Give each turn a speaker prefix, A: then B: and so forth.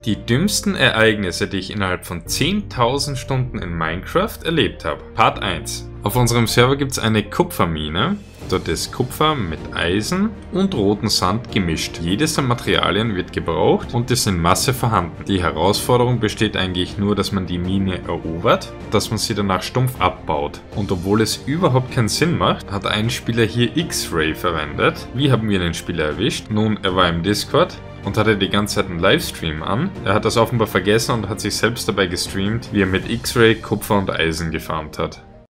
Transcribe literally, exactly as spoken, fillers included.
A: Die dümmsten Ereignisse, die ich innerhalb von zehntausend Stunden in Minecraft erlebt habe. Part eins. Auf unserem Server gibt es eine Kupfermine. Dort ist Kupfer mit Eisen und roten Sand gemischt. Jedes der Materialien wird gebraucht und ist in Masse vorhanden. Die Herausforderung besteht eigentlich nur, dass man die Mine erobert, dass man sie danach stumpf abbaut. Und obwohl es überhaupt keinen Sinn macht, hat ein Spieler hier X-Ray verwendet. Wie haben wir den Spieler erwischt? Nun, er war im Discord und hatte die ganze Zeit einen Livestream an. Er hat das offenbar vergessen und hat sich selbst dabei gestreamt, wie er mit X-Ray Kupfer und Eisen gefarmt hat.